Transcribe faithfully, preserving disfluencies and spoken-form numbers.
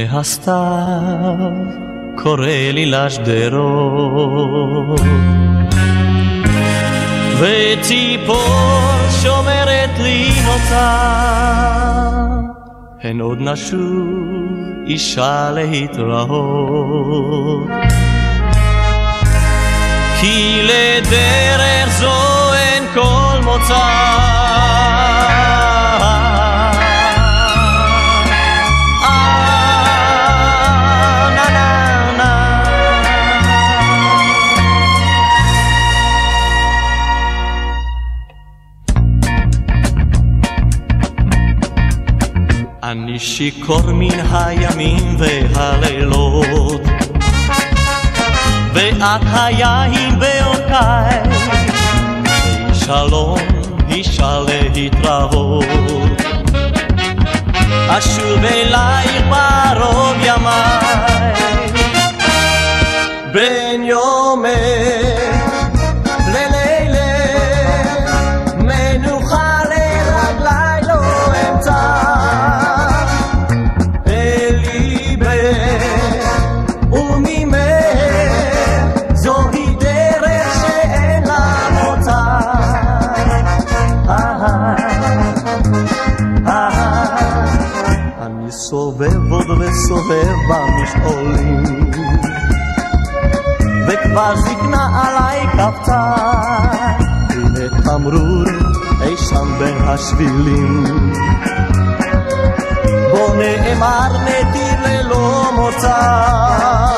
והסתיו קורא לי לשדרות, וציפור שומרת לי אותה, הן עוד נשוב אישה להתראות, כי לדרך זו אין כל מוצא. אני שיכור מן הימים והלילות, ואת היין באורכי, שלום אישה להתראות. אשוב אלייך ברוב ימיי, בין יומך ללילך, מנוחה לרגלי לא אמצא. סובב עוד וסובב במשעולים, וכבר זקנה עליי קפצה, הנה תמרור אי שם בין השבילים, בו נאמר נתיב ללא מוצא.